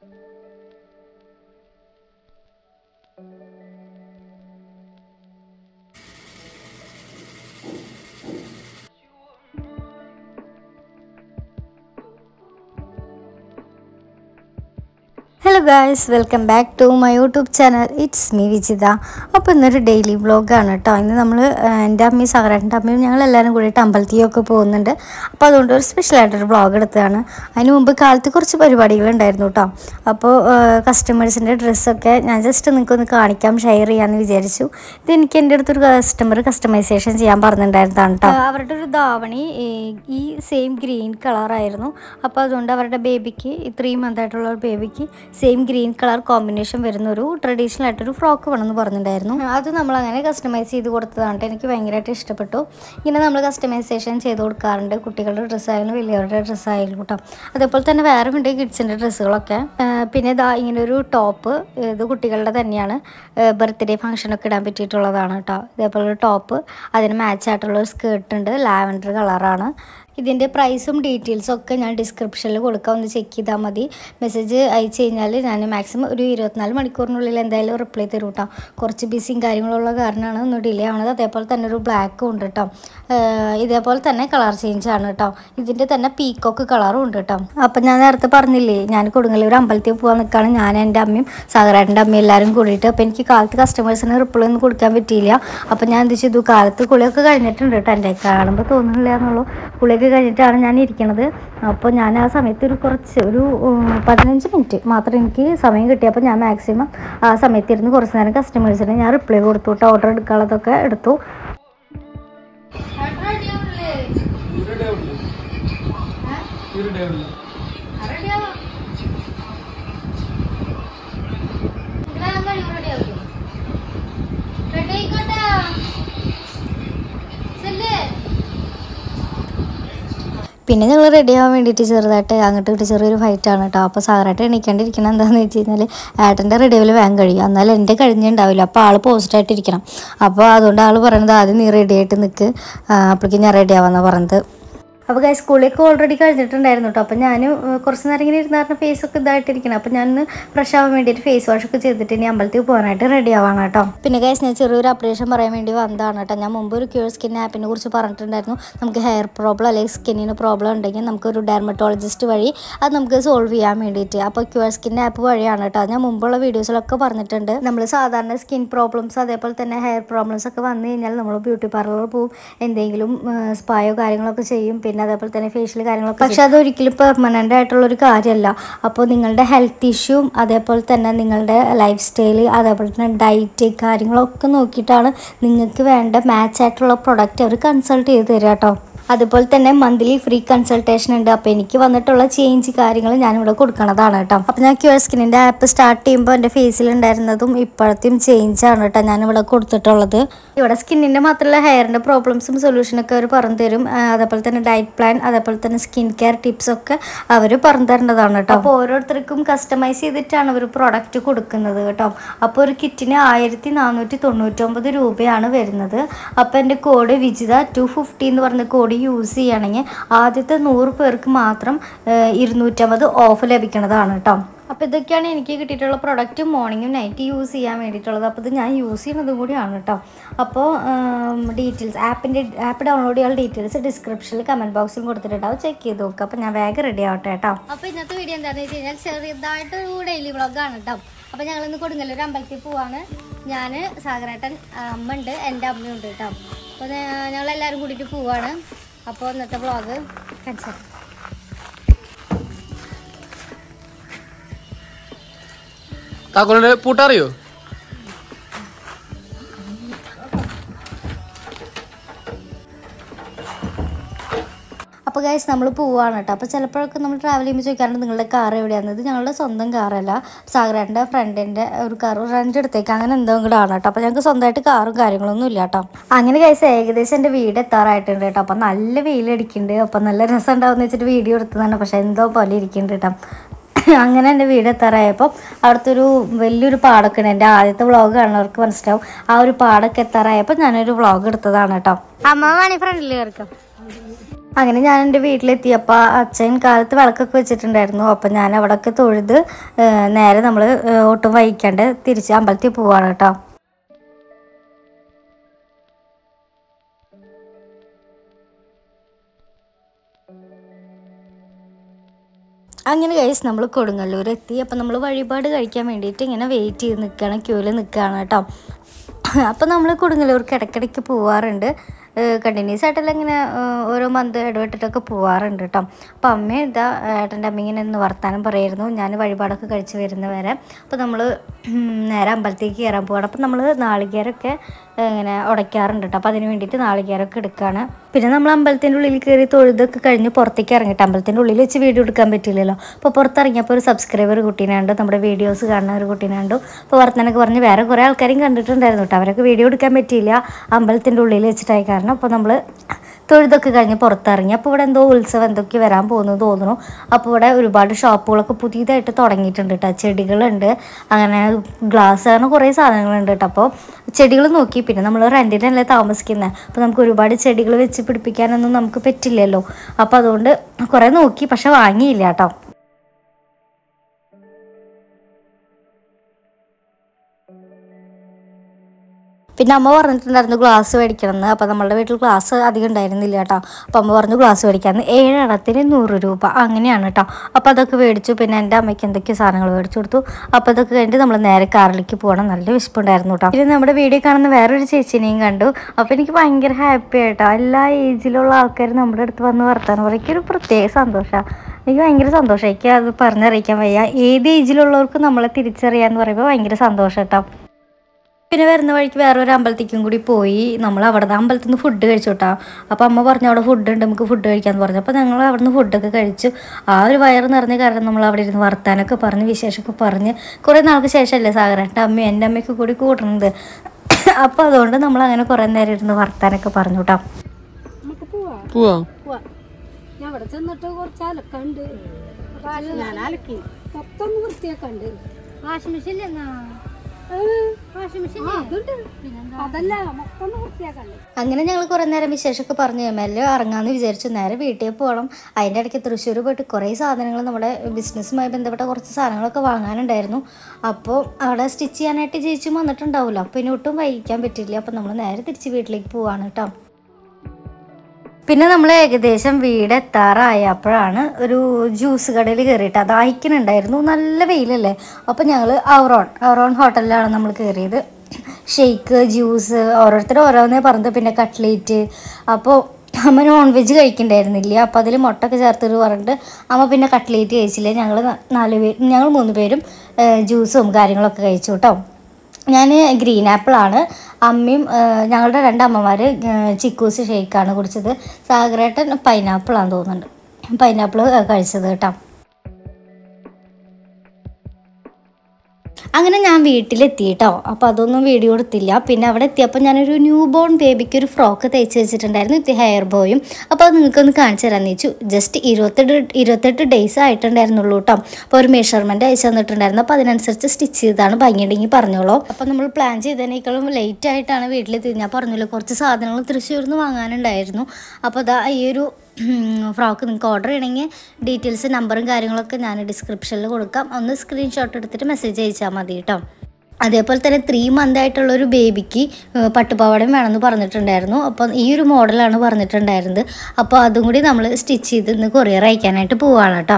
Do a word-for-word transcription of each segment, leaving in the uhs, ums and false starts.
Hello guys, welcome back to my YouTube channel. It's me Vijitha. അപ്പോൾ ഇന്നൊരു daily വ്ളോഗാണ് കേട്ടോ. ഇന്ന് നമ്മൾ എൻ്റെ അമ്മയും സഹോദരൻ്റെ അമ്മയും ഞങ്ങളെല്ലാവരും കൂടിയിട്ട് അമ്പലത്തിലൊക്കെ പോകുന്നുണ്ട്. അപ്പോൾ അതുകൊണ്ട് ഒരു സ്പെഷ്യലായിട്ടൊരു വ്ളോഗ് എടുത്തതാണ്. അതിന് മുമ്പ് കാലത്ത് കുറച്ച് പരിപാടികളുണ്ടായിരുന്നു കേട്ടോ. അപ്പോൾ കസ്റ്റമേഴ്സിൻ്റെ ഡ്രസ്സൊക്കെ ഞാൻ ജസ്റ്റ് നിങ്ങൾക്കൊന്ന് കാണിക്കാം, ഷെയർ ചെയ്യാമെന്ന് വിചാരിച്ചു. ഇതെനിക്ക് എൻ്റെ അടുത്തൊരു കസ്റ്റമർ കസ്റ്റമൈസേഷൻ ചെയ്യാൻ പറഞ്ഞിട്ടുണ്ടായിരുന്നതാണ് കേട്ടോ. അവരുടെ ഒരു ധാവണി ഈ സെയിം ഗ്രീൻ കളറായിരുന്നു. അപ്പോൾ അതുകൊണ്ട് അവരുടെ ബേബിക്ക് ത്രീ മന്ത് ആയിട്ടുള്ള ഒരു ബേബിക്ക് സെയിം ഗ്രീൻ കളർ കോമ്പിനേഷൻ വരുന്ന ഒരു ട്രഡീഷണൽ ആയിട്ടൊരു ഫ്രോക്ക് വേണമെന്ന് പറഞ്ഞിട്ടുണ്ടായിരുന്നു. അത് നമ്മളങ്ങനെ കസ്റ്റമൈസ് ചെയ്ത് കൊടുത്തതാണ്. എനിക്ക് ഭയങ്കരമായിട്ട് ഇഷ്ടപ്പെട്ടു. ഇങ്ങനെ നമ്മൾ കസ്റ്റമൈസേഷൻ ചെയ്ത് കൊടുക്കാറുണ്ട്, കുട്ടികളുടെ ഡ്രസ്സായാലും വലിയവരുടെ ഡ്രസ്സായാലും കേട്ടോ. അതേപോലെ തന്നെ വേറെ ഉണ്ട് കിഡ്സിൻ്റെ ഡ്രസ്സുകളൊക്കെ. പിന്നെ ഇതാ ഇങ്ങനൊരു ടോപ്പ്, ഇത് കുട്ടികളുടെ തന്നെയാണ്, ബർത്ത്ഡേ ഫംഗ്ഷനൊക്കെ ഇടാൻ പറ്റിയിട്ടുള്ളതാണ് കേട്ടോ. ഇതേപോലെ ഒരു ടോപ്പ്, അതിന് മാച്ച് ആയിട്ടുള്ളൊരു സ്കേർട്ട് ഉണ്ട്, ലാവൻഡർ കളറാണ്. ഇതിൻ്റെ പ്രൈസും ഡീറ്റെയിൽസും ഒക്കെ ഞാൻ ഡിസ്ക്രിപ്ഷനിൽ കൊടുക്കാം, ഒന്ന് ചെക്ക് ചെയ്താൽ മതി. മെസ്സേജ് അയച്ചു കഴിഞ്ഞാൽ ഞാൻ മാക്സിമം ഒരു ഇരുപത്തിനാല് മണിക്കൂറിനുള്ളിൽ എന്തായാലും റിപ്ലൈ തരും കേട്ടോ. കുറച്ച് ബിസിയും കാര്യങ്ങളുള്ള കാരണമാണ് ഒന്ന് ഡിലേ ആവുന്നത്. അതേപോലെ തന്നെ ഒരു ബ്ലാക്കും ഉണ്ട് കേട്ടോ. ഇതേപോലെ തന്നെ കളർ ചേഞ്ച് ആണ് കേട്ടോ. ഇതിൻ്റെ തന്നെ പീക്കോക്ക് കളറും ഉണ്ട് കേട്ടോ. അപ്പം ഞാൻ നേരത്തെ പറഞ്ഞില്ലേ, ഞാൻ കൊടുങ്ങല്ലൂർ അമ്പലത്തിൽ പോകാൻ നിൽക്കുകയാണ്, ഞാൻ എൻ്റെ അമ്മയും സഹോദരൻ്റെ അമ്മയും എല്ലാവരും കൂടിയിട്ട്. അപ്പോൾ എനിക്ക് കാലത്ത് കസ്റ്റമേഴ്സിന് റിപ്ലൈ ഒന്നും കൊടുക്കാൻ പറ്റിയില്ല. അപ്പം ഞാൻ എന്ത് ചെയ്തു, കാലത്ത് കുളിയൊക്കെ കഴിഞ്ഞിട്ടുണ്ട് കേട്ടോ. എൻ്റെ കാണുമ്പോൾ തോന്നുന്നില്ല എന്നുള്ളൂ, കുളിയൊക്കെ കഴിഞ്ഞിട്ടാണ് ഞാൻ ഇരിക്കണത്. അപ്പോൾ ഞാൻ ആ സമയത്ത് ഒരു കുറച്ച് ഒരു പതിനഞ്ച് മിനിറ്റ് മാത്രം എനിക്ക് സമയം കിട്ടി. അപ്പോൾ ഞാൻ മാക്സിമം ആ സമയത്ത് ഇരുന്ന് കുറച്ച് നേരം കസ്റ്റമേഴ്സിന് ഞാൻ റിപ്ലൈ കൊടുത്തു കേട്ടോ. ഓർഡർ എടുക്കാനുള്ളതൊക്കെ എടുത്തു. പിന്നെ ഞങ്ങൾ റെഡി ആവാൻ വേണ്ടിയിട്ട് ചെറുതായിട്ട് അങ്ങോട്ട് ഇട്ട് ചെറിയൊരു ഫൈറ്റാണ് കേട്ടോ. അപ്പോൾ സാറായിട്ട് എണീക്കാണ്ടിരിക്കണം. എന്താണെന്ന് വെച്ച് കഴിഞ്ഞാൽ ഏട്ടൻ്റെ റെഡി ആവൽ വേഗം കഴിയും, എന്നാൽ എൻ്റെ കഴിഞ്ഞുണ്ടാവില്ല. അപ്പോൾ ആൾ പോസിറ്റായിട്ടിരിക്കണം. അപ്പോൾ അതുകൊണ്ട് ആൾ പറയണത് ആദ്യം നീ റെഡി ആയിട്ട് നിൽക്ക്, അപ്പോഴേക്കും ഞാൻ റെഡി ആവാമെന്നാണ് പറഞ്ഞത്. അപ്പോൾ ഗൈസ് സ്കൂളിലേക്ക് ഓൾറെഡി കഴിഞ്ഞിട്ടുണ്ടായിരുന്നു കേട്ടോ. അപ്പോൾ ഞാൻ കുറച്ച് നേരം ഇങ്ങനെ ഇരുന്നായിരുന്നു, ഫേസൊക്കെ ഇതായിട്ടിരിക്കണം. അപ്പോൾ ഞാൻ ഫ്രഷ് ആവാൻ വേണ്ടിയിട്ട് ഫേസ് വാഷൊക്കെ ചെയ്തിട്ട് ഇനി അമ്പലത്തിൽ പോകാനായിട്ട് റെഡി ആവാണ് കേട്ടോ. പിന്നെ ഗൈസ് ഞാൻ ചെറിയൊരു അപ്ഡേഷൻ പറയാൻ വേണ്ടി വന്നതാണ് കേട്ടോ. ഞാൻ മുമ്പ് ഒരു CureSkin ആപ്പിനെ കുറിച്ച് പറഞ്ഞിട്ടുണ്ടായിരുന്നു. നമുക്ക് ഹെയർ പ്രോബ്ലം അല്ലെങ്കിൽ സ്കിന്നിന് പ്രോബ്ലം ഉണ്ടെങ്കിൽ നമുക്കൊരു ഡെർമറ്റോളജിസ്റ്റ് വഴി അത് നമുക്ക് സോൾവ് ചെയ്യാൻ വേണ്ടിയിട്ട്. അപ്പോൾ CureSkin ആപ്പ് വഴിയാണ് കേട്ടോ. ഞാൻ മുമ്പുള്ള വീഡിയോസിലൊക്കെ പറഞ്ഞിട്ടുണ്ട്. നമ്മൾ സാധാരണ സ്കിൻ പ്രോബ്ലംസ് അതേപോലെ തന്നെ ഹെയർ പ്രോബ്ലംസ് ഒക്കെ വന്നു കഴിഞ്ഞാൽ നമ്മൾ ബ്യൂട്ടി പാർലറിൽ പോവും, എന്തെങ്കിലും സ്പായോ കാര്യങ്ങളൊക്കെ ചെയ്യും, പിന്നെ അതേപോലെ തന്നെ ഫേഷ്യൽ കാര്യങ്ങളൊക്കെ. പക്ഷെ അതൊരിക്കലും പെർമനൻ്റ് ആയിട്ടുള്ളൊരു കാര്യമല്ല. അപ്പോൾ നിങ്ങളുടെ ഹെൽത്ത് ഇഷ്യൂവും അതേപോലെ തന്നെ നിങ്ങളുടെ ലൈഫ് സ്റ്റൈല് അതേപോലെ തന്നെ ഡയറ്റ് കാര്യങ്ങളൊക്കെ നോക്കിയിട്ടാണ് നിങ്ങൾക്ക് വേണ്ട മാച്ച് ആയിട്ടുള്ള പ്രൊഡക്റ്റ് അവർ കൺസൾട്ട് ചെയ്ത് തരിക കേട്ടോ. അതുപോലെ തന്നെ മന്ത്ലി ഫ്രീ കൺസൾട്ടേഷൻ ഉണ്ട്. അപ്പോൾ എനിക്ക് വന്നിട്ടുള്ള ചേഞ്ച് കാര്യങ്ങൾ ഞാനിവിടെ കൊടുക്കണതാണ് കേട്ടോ. അപ്പോൾ ഞാൻ CureSkinൻ്റെ ആപ്പ് സ്റ്റാർട്ട് ചെയ്യുമ്പോൾ എൻ്റെ ഫേസിലുണ്ടായിരുന്നതും ഇപ്പോഴത്തെയും ചേഞ്ചാണ് കേട്ടോ ഞാനിവിടെ കൊടുത്തിട്ടുള്ളത്. ഇവിടെ സ്കിന്നിൻ്റെ മാത്രമല്ല ഹെയറിൻ്റെ പ്രോബ്ലംസും സൊല്യൂഷനൊക്കെ അവർ പറഞ്ഞു തരും. അതേപോലെ തന്നെ ഡയറ്റ് പ്ലാൻ അതേപോലെ തന്നെ സ്കിൻ കെയർ ടിപ്സൊക്കെ അവർ പറഞ്ഞു തരേണ്ടതാണ് കേട്ടോ. അപ്പോൾ ഓരോരുത്തർക്കും കസ്റ്റമൈസ് ചെയ്തിട്ടാണ് അവർ പ്രൊഡക്റ്റ് കൊടുക്കുന്നത് കേട്ടോ. അപ്പോൾ ഒരു കിറ്റിന് ആയിരത്തി നാനൂറ്റി തൊണ്ണൂറ്റൊമ്പത് രൂപയാണ് വരുന്നത്. അപ്പോൾ എൻ്റെ കോഡ് വിജിത ടു ഫിഫ്റ്റി എന്ന് പറഞ്ഞ കോഡ് യൂസ് ചെയ്യുകയാണെങ്കിൽ ആദ്യത്തെ നൂറ് പേർക്ക് മാത്രം ഇരുന്നൂറ്റമ്പത് ഓഫ് ലഭിക്കുന്നതാണ് കേട്ടോ. അപ്പോൾ ഇതൊക്കെയാണ് എനിക്ക് കിട്ടിയിട്ടുള്ള പ്രൊഡക്റ്റ് മോർണിംഗും നൈറ്റ് യൂസ് ചെയ്യാൻ വേണ്ടിയിട്ടുള്ളത്. അപ്പോൾ ഇത് ഞാൻ യൂസ് ചെയ്യുന്നതും കൂടിയാണ് കേട്ടോ. അപ്പോൾ ഡീറ്റെയിൽസ് ആപ്പിൻ്റെ ആപ്പ് ഡൗൺലോഡ് ചെയ്യാനുള്ള ഡീറ്റെയിൽസ് ഡിസ്ക്രിപ്ഷനിൽ കമൻറ്റ് ബോക്സിൽ കൊടുത്തിട്ടുണ്ടാവും, ചെക്ക് ചെയ്ത് നോക്കുക. അപ്പോൾ ഞാൻ വേഗം റെഡി ആവട്ടെ കേട്ടോ. അപ്പോൾ ഇന്നത്തെ വീഡിയോ എന്താണെന്ന് വെച്ച് കഴിഞ്ഞാൽ ചെറിയതായിട്ടൊരു ഡെയിലി വ്ളോഗാണ് കേട്ടോ. അപ്പോൾ ഞങ്ങളിന്ന് കൊടുങ്ങല്ലൂർ അമ്പലത്തിൽ പോവാണ്. ഞാൻ സാഗരേട്ടൻ, അമ്മ ഉണ്ട്, എൻ്റെ അമ്മയുണ്ട് കേട്ടോ. അപ്പോൾ ഞങ്ങളെല്ലാവരും കൂടിയിട്ട് പോവാണ്. അപ്പോൾ ഇന്നത്തെ വ്ളോഗ് കാണിച്ചു. താക്കോലിന്റെ പൂട്ടറിയോ? അപ്പോൾ ഗൈസ് നമ്മൾ പോവുകയാണ് കേട്ടോ. അപ്പോൾ ചിലപ്പോഴൊക്കെ നമ്മൾ ട്രാവൽ ചെയ്യുമ്പോൾ ചോദിക്കാറുണ്ട് നിങ്ങളുടെ കാർ എവിടെയാണ്. ഇത് ഞങ്ങളുടെ സ്വന്തം കാറല്ല, സാഗരേട്ടൻ്റെ ഫ്രണ്ടിൻ്റെ ഒരു കാർ റെൻ്റ് എടുത്തേക്ക് അങ്ങനെ എന്തോ കൂടെ ആണ് കേട്ടോ. അപ്പോൾ ഞങ്ങൾക്ക് സ്വന്തമായിട്ട് കാറും കാര്യങ്ങളൊന്നും ഇല്ല കേട്ടോ. അങ്ങനെ ഗൈസ് ഏകദേശം എൻ്റെ വീട് എത്താറായിട്ടുണ്ട് കേട്ടോ. അപ്പോൾ നല്ല വെയിലടിക്കുന്നുണ്ട്. അപ്പോൾ നല്ല രസം ഉണ്ടാവും എന്ന് വെച്ചിട്ട് വീഡിയോ എടുത്തതാണ്. പക്ഷേ എന്തോ പോലെ ഇരിക്കുന്നുണ്ട് കേട്ടോ. അങ്ങനെ എൻ്റെ വീട് എത്താറായപ്പോൾ അവിടുത്തെ ഒരു വലിയൊരു പാടൊക്കെ ഉണ്ട്. എൻ്റെ ആദ്യത്തെ വ്ളോഗ് കാണുന്നവർക്ക് മനസ്സിലാവും. ആ ഒരു പാടൊക്കെ എത്താറായപ്പോൾ ഞാനൊരു വ്ളോഗ് എടുത്തതാണ് കേട്ടോ. അമ്മ വേണി ഫ്രണ്ടിൽ കയറിക്കാം. അങ്ങനെ ഞാൻ എൻ്റെ വീട്ടിലെത്തിയപ്പോൾ അച്ഛൻ കാലത്ത് വിളക്കൊക്കെ വെച്ചിട്ടുണ്ടായിരുന്നു. അപ്പം ഞാൻ അവിടെയൊക്കെ തൊഴുത് നേരെ നമ്മൾ ഒട്ടും വൈകാണ്ട് തിരിച്ച് അമ്പലത്തിൽ പോവാണ് കേട്ടോ. അങ്ങനെ ഗൈസ് നമ്മൾ കൊടുങ്ങല്ലൂർ എത്തി. അപ്പം നമ്മൾ വഴിപാട് കഴിക്കാൻ വേണ്ടിയിട്ട് ഇങ്ങനെ വെയിറ്റ് ചെയ്ത് നിൽക്കുകയാണ്, ക്യൂവിൽ നിൽക്കുകയാണ് കേട്ടോ. അപ്പോൾ നമ്മൾ കൊടുങ്ങല്ലൂർക്ക് ഇടയ്ക്കിടയ്ക്ക് പോവാറുണ്ട്, കണ്ടിന്യൂസ് ആയിട്ടല്ല ഇങ്ങനെ ഓരോ മന്ത് ഇടവിട്ടിട്ടൊക്കെ പോവാറുണ്ട് കേട്ടോ. അപ്പോൾ അമ്മ ഇതാ ഏട്ടൻ്റെ അമ്മ ഇങ്ങനെ ഒന്ന് വർത്താനം പറയായിരുന്നു ഞാൻ വഴിപാടൊക്കെ കഴിച്ച് വരുന്ന വരെ. അപ്പോൾ നമ്മൾ നേരെ അമ്പലത്തേക്ക് കയറാൻ പോവാണ്. അപ്പോൾ നമ്മൾ നാളികേരമൊക്കെ ഇങ്ങനെ ഉടയ്ക്കാറുണ്ട് കേട്ടോ. അപ്പോൾ അതിന് വേണ്ടിയിട്ട് നാളികേരമൊക്കെ എടുക്കുകയാണ്. പിന്നെ നമ്മൾ അമ്പലത്തിൻ്റെ ഉള്ളിൽ കയറി തൊഴുതൊക്കെ കഴിഞ്ഞ് പുറത്തേക്ക് ഇറങ്ങിയിട്ട് അമ്പലത്തിൻ്റെ ഉള്ളിൽ വെച്ച് വീഡിയോ എടുക്കാൻ പറ്റില്ലല്ലോ. അപ്പോൾ പുറത്തിറങ്ങിയപ്പോൾ ഒരു സബ്സ്ക്രൈബർ കുട്ടീനുണ്ട്, നമ്മുടെ വീഡിയോസ് കാണുന്ന ഒരു കുട്ടീനുണ്ട്. അപ്പോൾ വർത്തനൊക്കെ പറഞ്ഞ് വേറെ കുറേ ആൾക്കാരും കണ്ടിട്ടുണ്ടായിരുന്നു കേട്ടോ. അവരൊക്കെ വീഡിയോ എടുക്കാൻ പറ്റിയില്ല അമ്പലത്തിൻ്റെ ഉള്ളിൽ വെച്ചിട്ടായി കാരണം. അപ്പോൾ നമ്മൾ തൊഴുതൊക്കെ കഴിഞ്ഞ് പുറത്തിറങ്ങി. അപ്പോൾ ഇവിടെ എന്തോ ഉത്സവം എന്തൊക്കെ വരാൻ പോകുന്നു തോന്നുന്നു. അപ്പോൾ ഇവിടെ ഒരുപാട് ഷോപ്പുകളൊക്കെ പുതിയതായിട്ട് തുടങ്ങിയിട്ടുണ്ട് കേട്ടോ. ചെടികളുണ്ട്, അങ്ങനെ ഗ്ലാസ്, അങ്ങനെ കുറേ സാധനങ്ങളുണ്ട് കേട്ടോ. അപ്പോൾ ചെടികൾ നോക്കി, പിന്നെ നമ്മൾ റെൻറ്റിനല്ലേ താമസിക്കുന്നത്, അപ്പോൾ നമുക്ക് ഒരുപാട് ചെടികൾ വെച്ച് പിടിപ്പിക്കാനൊന്നും നമുക്ക് പറ്റില്ലല്ലോ. അപ്പോൾ അതുകൊണ്ട് കുറേ നോക്കി, പക്ഷെ വാങ്ങിയില്ല കേട്ടോ. പിന്നെ അമ്മ പറഞ്ഞിട്ടുണ്ടായിരുന്നു ഗ്ലാസ് മേടിക്കണമെന്ന്. അപ്പോൾ നമ്മളുടെ വീട്ടിൽ ഗ്ലാസ് അധികം ഉണ്ടായിരുന്നില്ല കേട്ടോ. അപ്പോൾ അമ്മ പറഞ്ഞു ഗ്ലാസ് മേടിക്കാമെന്ന്. ഏഴെണ്ണത്തിന് നൂറ് രൂപ അങ്ങനെയാണ് കേട്ടോ. അപ്പോൾ അതൊക്കെ മേടിച്ചു. പിന്നെ എൻ്റെ അമ്മയ്ക്ക് എന്തൊക്കെയോ സാധനങ്ങൾ മേടിച്ചു കൊടുത്തു. അപ്പോൾ അതൊക്കെ കഴിഞ്ഞിട്ട് നമ്മൾ നേരെ കാറിലേക്ക് പോകണം. നല്ല വിശപ്പുണ്ടായിരുന്നു കേട്ടോ. പിന്നെ നമ്മുടെ വീഡിയോ കാണുന്ന വേറൊരു ചേച്ചിനെയും കണ്ടു. അപ്പോൾ എനിക്ക് ഭയങ്കര ഹാപ്പി ആയിട്ടോ. എല്ലാ ഏജിലുള്ള ആൾക്കാരും നമ്മുടെ അടുത്ത് വന്ന് വർത്താനം പറയും. എനിക്കൊരു പ്രത്യേക സന്തോഷമാണ്. എനിക്ക് ഭയങ്കര സന്തോഷം. എനിക്ക് അത് പറഞ്ഞറിയിക്കാൻ വയ്യ. ഏത് ഏജിലുള്ളവർക്കും നമ്മളെ തിരിച്ചറിയാമെന്ന് പറയുമ്പോൾ ഭയങ്കര സന്തോഷം കേട്ടോ. പിന്നെ വരുന്ന വഴിക്ക് വേറൊരു അമ്പലത്തേക്കും കൂടി പോയി. നമ്മൾ അവിടെ നിന്ന് അമ്പലത്തിൽ നിന്ന് ഫുഡ് കഴിച്ചു കേട്ടോ. അപ്പോൾ അമ്മ പറഞ്ഞു അവിടെ ഫുഡ് ഉണ്ട്, നമുക്ക് ഫുഡ് കഴിക്കാമെന്ന് പറഞ്ഞു. അപ്പോൾ ഞങ്ങൾ അവിടെ നിന്ന് ഫുഡൊക്കെ കഴിച്ചു. ആ ഒരു വയറ് നിറഞ്ഞ കാരണം നമ്മൾ അവിടെ ഇരുന്ന് വർത്താനൊക്കെ പറഞ്ഞ് വിശേഷമൊക്കെ പറഞ്ഞ് കുറേ നാൾക്ക് ശേഷമല്ലേ സാഗരേട്ടൻ്റെ അമ്മയും എൻ്റെ അമ്മയൊക്കെ കൂടി കൂട്ടുന്നത്. അപ്പോൾ അതുകൊണ്ട് നമ്മൾ അങ്ങനെ കുറേ നേരം ഇരുന്ന് വർത്താനൊക്കെ പറഞ്ഞു കേട്ടോ. ഞാൻ അവിടെ ചെന്നിട്ട് കുറച്ച് അലക്കുണ്ട്, ഞാൻ അലക്കി മൊത്തം വൃത്തിയൊക്കെ വാഷിംഗ് മെഷീൻ അങ്ങനെ ഞങ്ങൾ കുറേ നേരം വിശേഷമൊക്കെ പറഞ്ഞു മെല്ലെ ഇറങ്ങാമെന്ന് വിചാരിച്ചു. നേരെ വീട്ടിൽ പോകണം. അതിൻ്റെ ഇടയ്ക്ക് തൃശ്ശൂർ പോയിട്ട് കുറേ സാധനങ്ങൾ നമ്മുടെ ബിസിനസ്സുമായി ബന്ധപ്പെട്ട കുറച്ച് സാധനങ്ങളൊക്കെ വാങ്ങാനുണ്ടായിരുന്നു. അപ്പോൾ അവിടെ സ്റ്റിച്ച് ചെയ്യാനായിട്ട് ചേച്ചി വന്നിട്ടുണ്ടാവില്ല. അപ്പോൾ ഇനി ഒട്ടും വൈകിക്കാൻ പറ്റില്ല. അപ്പോൾ നമ്മൾ നേരെ തിരിച്ച് വീട്ടിലേക്ക് പോവാണ് കേട്ടോ. പിന്നെ നമ്മൾ ഏകദേശം വീടെത്താറായപ്പോഴാണ് ഒരു ജ്യൂസ് കടയിൽ കയറിയിട്ട് അത് അയക്കുന്നുണ്ടായിരുന്നു. നല്ല വെയിലല്ലേ. അപ്പോൾ ഞങ്ങൾ ഔറോൺ ഔറോൺ ഹോട്ടലിലാണ് നമ്മൾ കയറിയത്. ഷെയ്ക്ക്, ജ്യൂസ് ഓരോരുത്തരും ഓരോന്നേ പറഞ്ഞത്. പിന്നെ കട്ട്ലേറ്റ്. അപ്പോൾ അമ്മ നോൺ വെജ് കഴിക്കണ്ടായിരുന്നില്ല. അപ്പോൾ അതിൽ മുട്ടൊക്കെ ചേർത്തിട്ട് പറഞ്ഞിട്ട് അമ്മ പിന്നെ കട്ട്ലേറ്റ് കഴിച്ചില്ല. ഞങ്ങൾ നാല് പേര് ഞങ്ങൾ മൂന്ന് പേരും ജ്യൂസും കാര്യങ്ങളൊക്കെ കഴിച്ചു കേട്ടോ. ഞാൻ ഗ്രീൻ ആപ്പിളാണ്, അമ്മയും ഞങ്ങളുടെ രണ്ടമ്മമാർ ചിക്കൂസ് ഷേക്കാണ് കുടിച്ചത്. സാഗരേട്ടൻ പൈനാപ്പിളാണെന്ന് തോന്നുന്നുണ്ട്, പൈനാപ്പിൾ കഴിച്ചത് കേട്ടോ. അങ്ങനെ ഞാൻ വീട്ടിലെത്തി കേട്ടോ. അപ്പോൾ അതൊന്നും വീഡിയോ എടുത്തില്ല. പിന്നെ അവിടെ എത്തിയപ്പോൾ ഞാനൊരു ന്യൂ ബോൺ ബേബിക്ക് ഒരു ഫ്രോക്ക് തയ്ച്ച് വെച്ചിട്ടുണ്ടായിരുന്നു, ഇത് ഹെയർ ബോയും. അപ്പോൾ അത് നിങ്ങൾക്കൊന്ന് കാണിച്ചു തരാമെന്ന് വെച്ചു. ജസ്റ്റ് ഇരുപത്തെട്ട് ഇരുപത്തെട്ട് ഡേയ്സ് ആയിട്ടുണ്ടായിരുന്നുള്ളൂ കേട്ടോ. അപ്പോൾ ഒരു മെഷർമെൻറ്റ് അയച്ചു തന്നിട്ടുണ്ടായിരുന്നു. അപ്പോൾ അതിനനുസരിച്ച് സ്റ്റിച്ച് ചെയ്താണ് ഭംഗിയുണ്ടെങ്കിൽ പറഞ്ഞോളൂ. അപ്പോൾ നമ്മൾ പ്ലാൻ ചെയ്തതിനേക്കാളും ലേറ്റ് ആയിട്ടാണ് വീട്ടിലെത്തി. ഞാൻ പറഞ്ഞല്ലോ കുറച്ച് സാധനങ്ങൾ തൃശ്ശൂരിൽ നിന്ന് വാങ്ങാനുണ്ടായിരുന്നു. അപ്പോൾ അതാ ഈ ഒരു ഫ്രോക്ക് നിങ്ങൾക്ക് ഓർഡർ ചെയ്യണമെങ്കിൽ ഡീറ്റെയിൽസ് നമ്പറും കാര്യങ്ങളൊക്കെ ഞാൻ ഡിസ്ക്രിപ്ഷനിൽ കൊടുക്കാം. ഒന്ന് സ്ക്രീൻഷോട്ട് എടുത്തിട്ട് മെസ്സേജ് അയച്ചാൽ മതി കേട്ടോ. അതേപോലെ തന്നെ ത്രീ മന്ത് ആയിട്ടുള്ളൊരു ബേബിക്ക് പട്ടുപാവാടയും വേണമെന്ന് പറഞ്ഞിട്ടുണ്ടായിരുന്നു. അപ്പം ഈ ഒരു മോഡലാണ് പറഞ്ഞിട്ടുണ്ടായിരുന്നത്. അപ്പോൾ അതും കൂടി നമ്മൾ സ്റ്റിച്ച് ചെയ്ത് ഇന്ന് കൊറിയർ അയക്കാനായിട്ട് പോവുകയാണ് കേട്ടോ.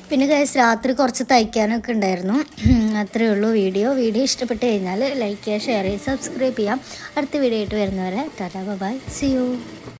പിന്നെ ഗൈസ് രാത്രി കുറച്ച് തയ്ക്കാനൊക്കെ ഉണ്ടായിരുന്നു. അത്രയേ ഉള്ളൂ വീഡിയോ. വീഡിയോ ഇഷ്ടപ്പെട്ട് കഴിഞ്ഞാൽ ലൈക്ക് ചെയ്യുക, ഷെയർ ചെയ്യുക, സബ്സ്ക്രൈബ് ചെയ്യാം. അടുത്ത വീഡിയോ ആയിട്ട് വരുന്നവരെ ടാറ്റാ ബൈ, സീ യു.